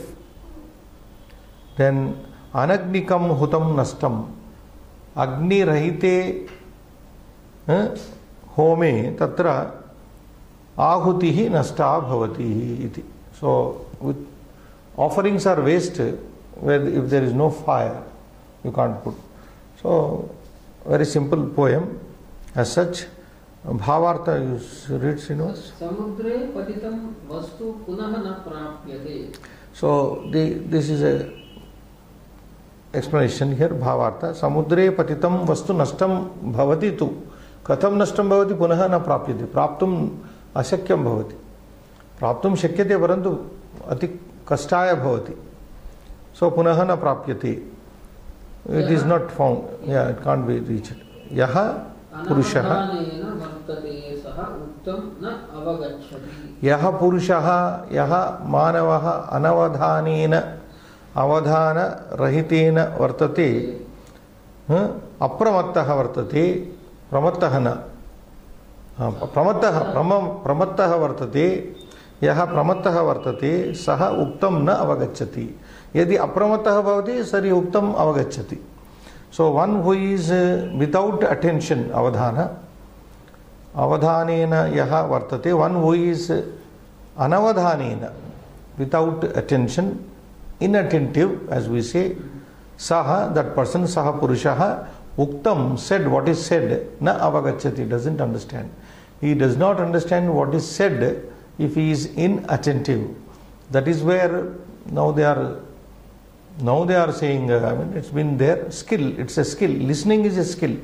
Then anagnikam hutam nashtam. Agni rahite huh, home tatra ahutihi nashta bhavati iti. So with offerings are waste where if there is no fire, you can't put. So very simple poem. As such, Bhavartha you read, Srinivas. Samudre patitam vastu punaha na prapyate. So the, this is a explanation here. Bhavartha. Samudre patitam vastu nashtam bhavati tu. Katham nashtam bhavati punaha na prapyate. Praptum ashakyam bhavati. Praptum shakyate parantu ati kashtaya bhavati. So punaha na prapyate. It is not found. Yeah, it can't be reached. Yaha Purushaha. Yaha Purushaha, Yaha Manavaha, Anavadhanena, Avadhana, Rahitena, Vartate, Apramattaha Vartate, Pramattahana. Pramattaha, Pramattaha Vartate, Yaha Pramattaha Vartate, Saha Uktam na Avagacchati. Yadi Apramattaha Bhavati, Sari Uktam Avagacchati. So one who is uh, without attention, avadhana, avadhanena yaha vartate, one who is uh, anavadhanena, without attention, inattentive, as we say, saha, that person, saha purushaha, uktam, said, what is said, na avagacchati, doesn't understand. He does not understand what is said if he is inattentive. That is where now they are Now they are saying, uh, I mean, it's been their skill, it's a skill. Listening is a skill.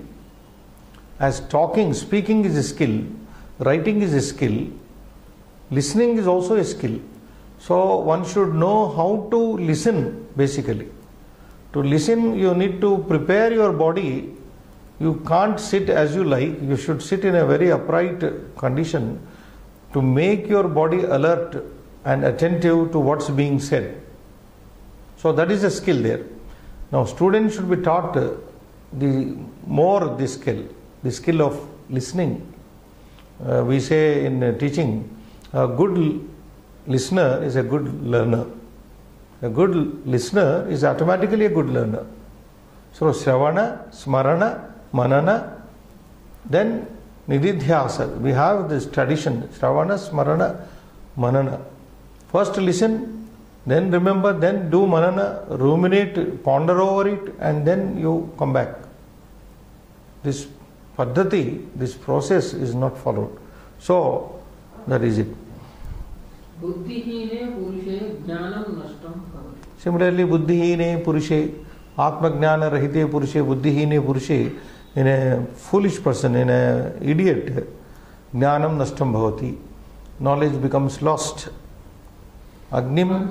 As talking, speaking is a skill, writing is a skill, listening is also a skill. So one should know how to listen, basically. To listen, you need to prepare your body. You can't sit as you like. You should sit in a very upright condition to make your body alert and attentive to what's being said. So that is a skill there. Now students should be taught the more this skill, the skill of listening. Uh, we say in uh, teaching, a good listener is a good learner. A good listener is automatically a good learner. So Shravana, Smarana, Manana, then Nididhyasa. We have this tradition, Shravana, Smarana, Manana. First listen, then remember, then do manana, ruminate, ponder over it, and then you come back. This paddhati, this process is not followed. So, that is it. Similarly, buddhihine purushe, atmajnana rahite purushe, buddhihine purushe, in a foolish person, in a idiot, jnanam nashtam bhavati, knowledge becomes lost. Agnim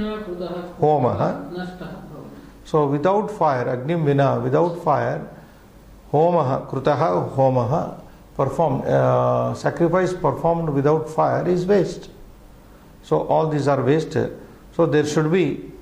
homaha. So without fire, agnim vina, without fire, homaha, krutaha homaha, performed, uh, sacrifice performed without fire is waste. So all these are waste. So there should be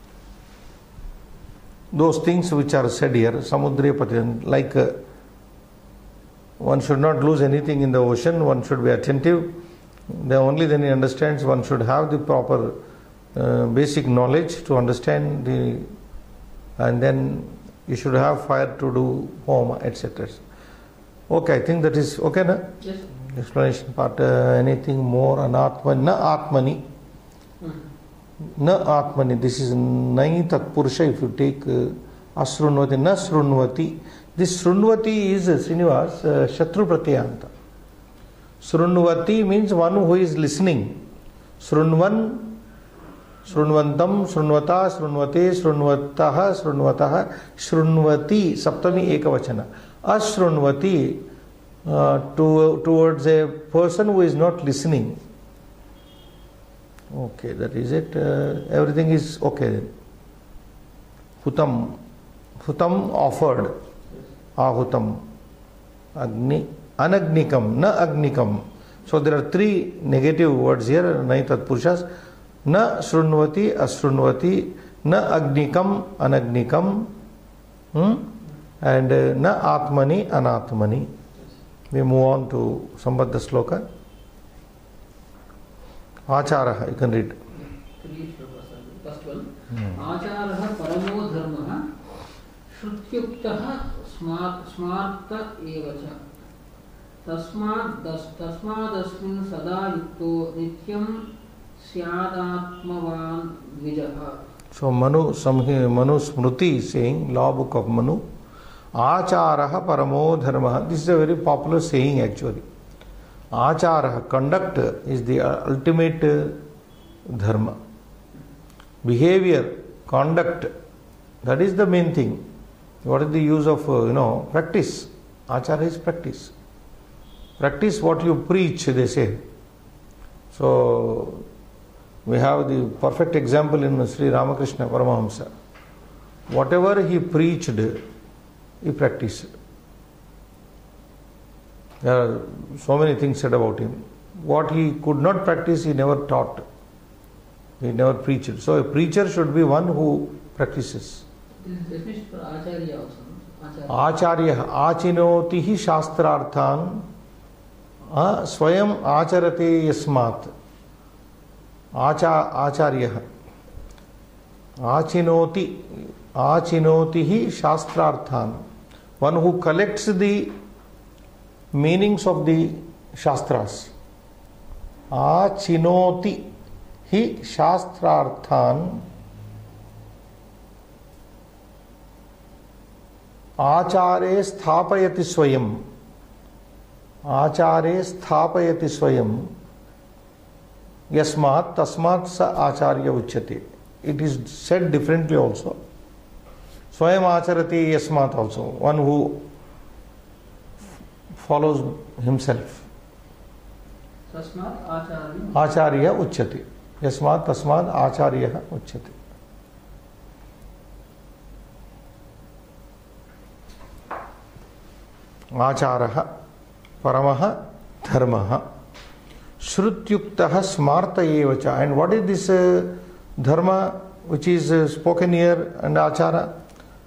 those things which are said here, samudre patitam, like uh, one should not lose anything in the ocean, one should be attentive. Then only then he understands. One should have the proper uh, basic knowledge to understand the, and then you should have fire to do home, et cetera. Okay, I think that is okay, na? Yes. explanation part, uh, anything more? Anatma, na atmani. Na atmani. This is nai tatpurusha. If you take uh, asrunvati, na srunvati. This srunvati is uh, Srinivas, uh, Shatru Pratyanta. Srunvati means one who is listening. Srunvan, Srunvantam, Srunvata, Srunvate, Srunvataha, Srunvataha, Srunvati, Saptami Ekavachana. Asrunvati, uh, to, towards a person who is not listening. Okay, that is it. Uh, everything is okay then. Hutam, Hutam offered. Ahutam. Agni, Anagnikam, na Agnikam. So there are three negative words here, Nai Tatpurushas. Na Srunvati, Asrunvati, na Agnikam, Anagnikam, hmm? and uh, na Atmani, Anatmani. We move on to Sambandha Sloka. Acharaha, you can read. Three shlokas. First one. Acharaha paramo dharmaha shrutyuktaha smarta evacha tasmad tasmadasmin sada yukto nityam syadatmavan dvijaha. So Manu, Manu Smriti is saying, law book of Manu, Acharaha paramo dharmaha. This is a very popular saying actually. Acharaha, conduct, is the ultimate dharma. Behavior, conduct, that is the main thing. What is the use of, uh, you know, practice? Achara is practice. Practice what you preach, they say. So, we have the perfect example in Sri Ramakrishna Paramahamsa. Whatever he preached, he practiced. There are so many things said about him. What he could not practice, he never taught. He never preached. So a preacher should be one who practices. This is definition for Acharya also. Acharya. Achinoti hi shastrarthan swayam acharate yasmat. Acha, acharya. Achinoti. Achinoti hi shastrarthan. One who collects the meanings of the Shastras. Achinoti hi shastrarthan Achare sthapayati swayam. Achare sthapayati swayam. Yasmat tasmat sa acharya uchyate. It is said differently also. Swayam acharati yasmat also. One who follows himself. Tasmat acharya. Acharya uchyate. Yasmat tasmat acharya uchyate. Acharaha paramaha dharmaha shrutyuktaha smarta evacha. And what is this uh, dharma which is uh, spoken here and achara?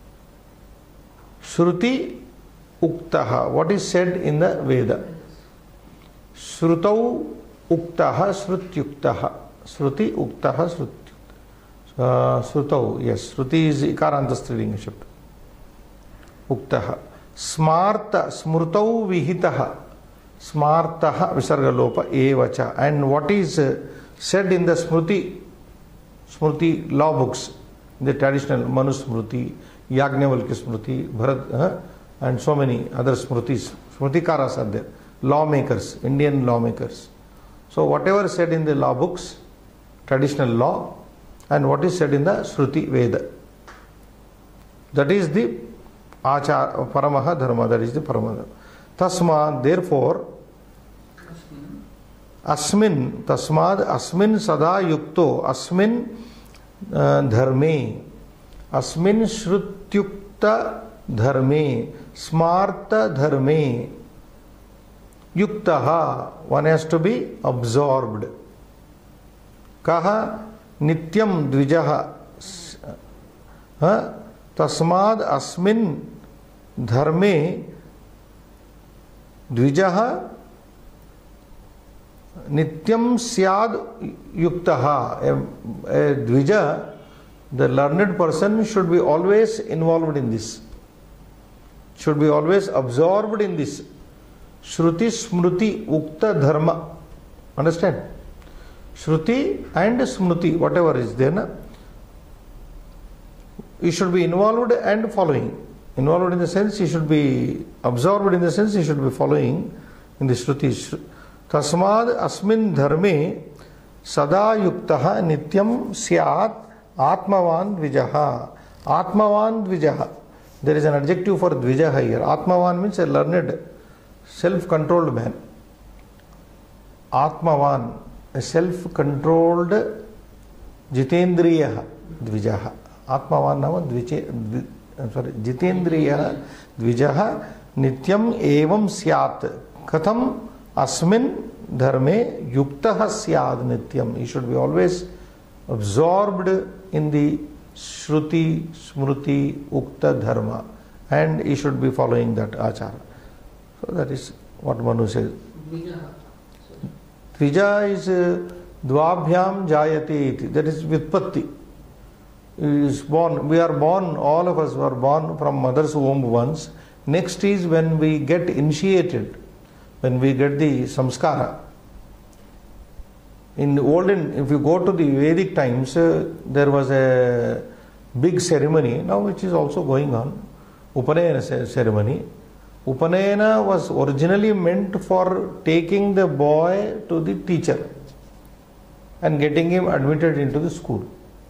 Shruti uktaha. What is said in the Veda? Shrutau uktaha shrutyuktaha. Shruti uktaha shrutyuktaha. Uh, Shrutau, yes. Shruti is ikaranta strilinga shabda. Uktaha. Smarta, smrutau vihitaha. Smartaha visargalopa evacha. And what is uh, said in the Smriti, Smriti law books, the traditional Manu Smriti, Yagnavalkya Smriti, Bharat, uh, and so many other Smritis. Smritikaras are there. Lawmakers, Indian lawmakers. So whatever said in the law books, traditional law, and what is said in the Shruti Veda, that is the Achar, Paramaha Dharma, that is the Paramaha. Tasma, therefore, Asmin, Tasmad, Asmin Sada Yukto, Asmin uh, Dharme, Asmin Shrutyukta Dharme, Smarta Dharme, Yuktaha, one has to be absorbed. Kaha Nityam Dvijaha, huh? Tasmad Asmin Dharme Dvijaha Nityam Syad Yuktaha. A, a Dvija, the learned person, should be always involved in this, should be always absorbed in this. Shruti, Smruti, Ukta, Dharma. Understand? Shruti and Smruti, whatever is there, na? You should be involved and following. Involved in the sense, you should be absorbed in the sense, you should be following in the Shruti. Tasmad asmin dharme sada yuktaha nityam syat atmavan dvijaha. Atmavan dvijaha. There is an adjective for dvijaha here. Atmavan means a learned, self-controlled man. Atmavan, a self-controlled jitendriya dvijaha. Atmavan nama dviche, I'm sorry, jitendriya dvijaha nityam evam syat. Katham asmin dharme yuktaha syad nityam. He should be always absorbed in the Shruti, Smruti, Ukta, Dharma, and he should be following that achara. So that is what Manu says. Tvija is uh, Dvabhyam Jayate iti. That is Vitpatti. He is born. We are born, all of us were born from mother's womb once. Next is when we get initiated, when we get the samskara. In the olden, if you go to the Vedic times, uh, there was a big ceremony, now which is also going on, Upanayana ceremony. Upanayana was originally meant for taking the boy to the teacher and getting him admitted into the school.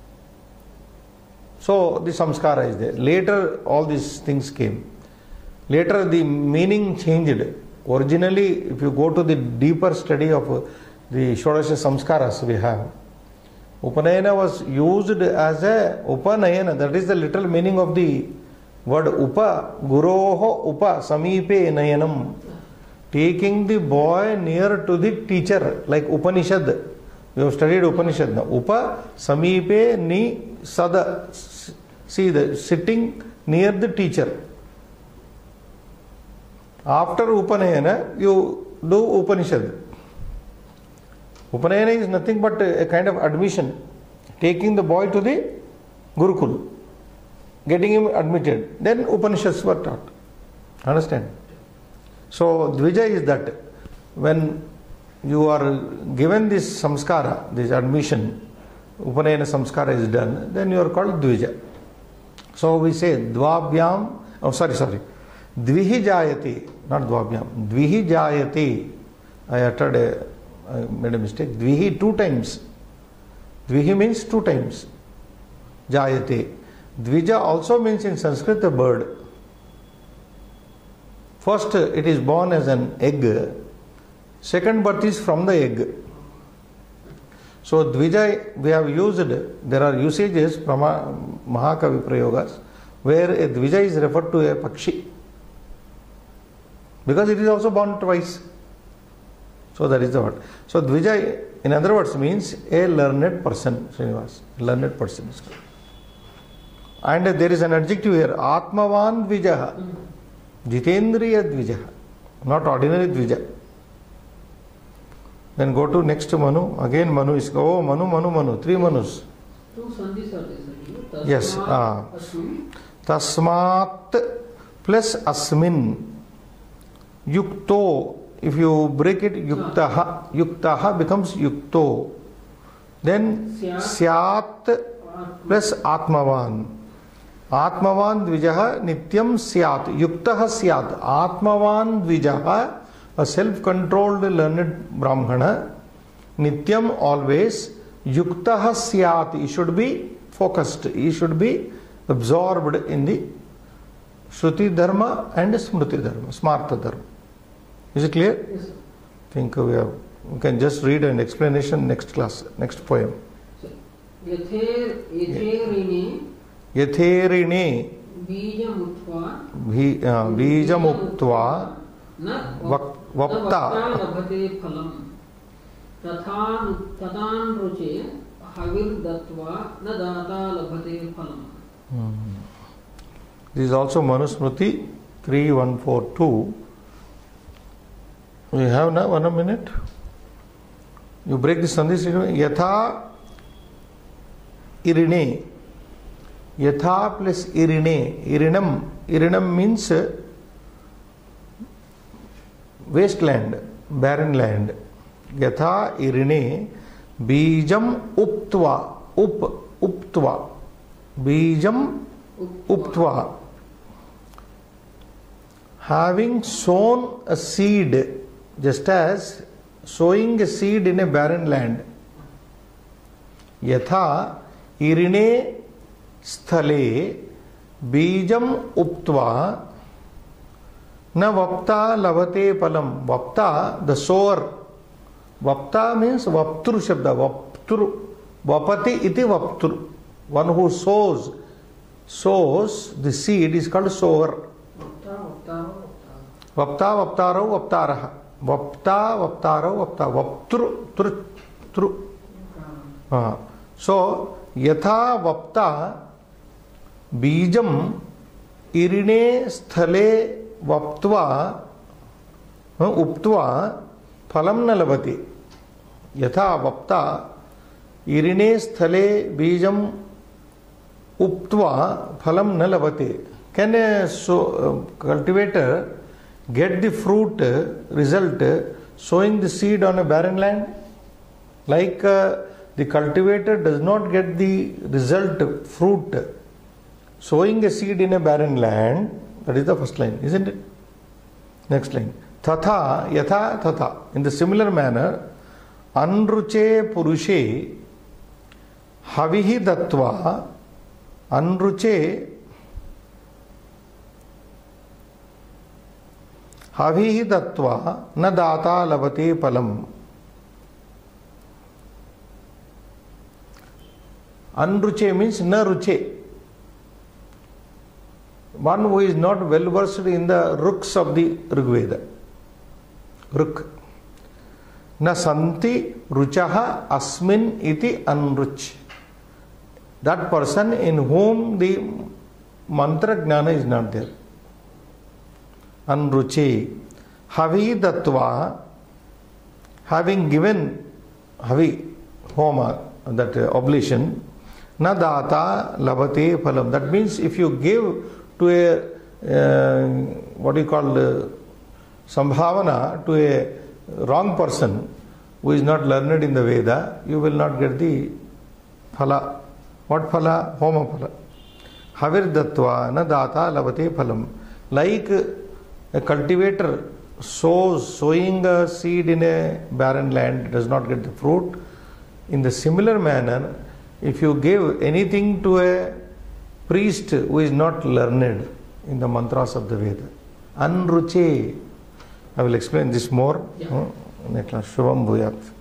So the samskara is there. Later all these things came. Later the meaning changed. Originally, if you go to the deeper study of uh, the Shodasha Samskaras we have, Upanayana was used as a Upanayana, that is the literal meaning of the word Upa, Guroho Upa, Samipe Nayanam. Taking the boy near to the teacher, like Upanishad. We have studied Upanishad now. Upa, Samipe, Ni, Sada. See, the sitting near the teacher. After Upanayana, you do Upanishad. Upanayana is nothing but a kind of admission, taking the boy to the Gurukul, getting him admitted. Then Upanishads were taught. Understand? So Dvija is that when you are given this samskara, this admission, Upanayana samskara is done, then you are called Dvija. So we say Dvabhyam, oh sorry, sorry, Dvihi Jayati, not Dvabhyam, Dvihi Jayati. I uttered a I made a mistake. Dvihi two times. Dvihi means two times. Jayate. Dvija also means in Sanskrit a bird. First it is born as an egg. Second birth is from the egg. So Dvija we have used, there are usages from Mahakavi Prayogas where a Dvija is referred to a Pakshi. Because it is also born twice. So that is the word. So Dvija, in other words, means a learned person. Srinivas, learned person. And there is an adjective here, Atmavan Dvijaha, Jitendriya Dvijaha, not ordinary Dvija. Then go to next Manu. Again Manu is, oh Manu, Manu, Manu, three Manus. Two sandhis are there. Yes. Ah. Tasmat plus Asmin. Yukto. If you break it, yuktaha, yuktaha becomes yukto. Then syat plus atmavan. Atmavan dvijaha nityam syat. Yuktaha syat. Atmavan dvijaha, a self-controlled learned brahmana. Nityam always. Yuktaha syat. He should be focused. He should be absorbed in the Shruti Dharma and Smruti Dharma, Smarta Dharma. Is it clear? Yes, sir. I think we, have, we can just read an explanation next class, next poem. Yather Yatherine Yatherine Bijamutva Bijamutva Na Vakta Labhate Phalam Tathan Tatan Ruche Havir Datva Na Data Labhate Phalam. This is also Manusmriti three one four two. We have now one minute. You break this sandhi. Yatha irine. Yatha plus irine. Irinam. Irinam means wasteland, barren land. Yatha irine bijam uptva, up, uptva, bijam uptva. Having sown a seed, just as sowing a seed in a barren land. Yatha irine sthale bijam uptva na vapta lavate palam. Vapta, the sower. Vapta means vaptru shabda. Vaptru. Vapati iti vaptru. One who sows. Sows the seed is called sower. Vapta vaptaro vaptaraha. Vapta vaptaro vapta. Vaptru. Tru. Tru. Uh, so, yatha vapta bijam irine sthale vaptva uptva phalam na labati. Yatha vapta irine sthale bijam uptva phalam na labati. Can a so, uh, cultivator get the fruit uh, result uh, sowing the seed on a barren land? Like uh, the cultivator does not get the result fruit sowing a seed in a barren land. That is the first line, isn't it? Next line. Tatha, yatha, tatha. In the similar manner, anruche purushe havihi dattva anruche havihi dattva na data lavate palam. Anruche means na ruche. One who is not well versed in the ruks of the Rigveda. Ruk. Na santi ruchaha asmin iti anruch. That person in whom the mantra jnana is not there. Anruche. Havi dattva. Having given Havi, Homa, that uh, oblation. Na data labate phalam. That means if you give to a uh, what do you call uh, sambhavana to a wrong person who is not learned in the Veda, you will not get the phala. What phala? Homa phala. Havir dattva na data labate phalam. Like a cultivator sows, sowing a seed in a barren land, does not get the fruit. In the similar manner, if you give anything to a priest who is not learned in the mantras of the Veda, anruche. I will explain this more. Yeah. Next class. Shubham Bhuyat.